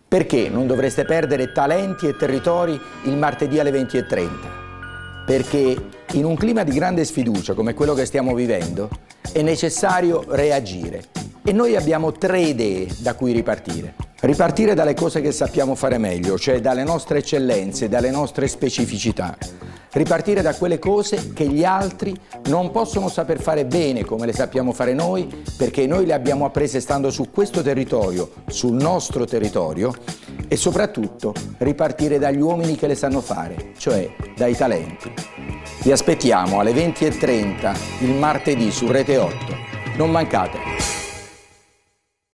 Perché non dovreste perdere talenti e territori il martedì alle 20:30? Perché in un clima di grande sfiducia come quello che stiamo vivendo è necessario reagire e noi abbiamo 3 idee da cui ripartire. Ripartire dalle cose che sappiamo fare meglio, cioè dalle nostre eccellenze, dalle nostre specificità. Ripartire da quelle cose che gli altri non possono saper fare bene come le sappiamo fare noi, perché noi le abbiamo apprese stando su questo territorio, sul nostro territorio, e soprattutto ripartire dagli uomini che le sanno fare, cioè dai talenti. Vi aspettiamo alle 20:30 il martedì su Rete 8. Non mancate!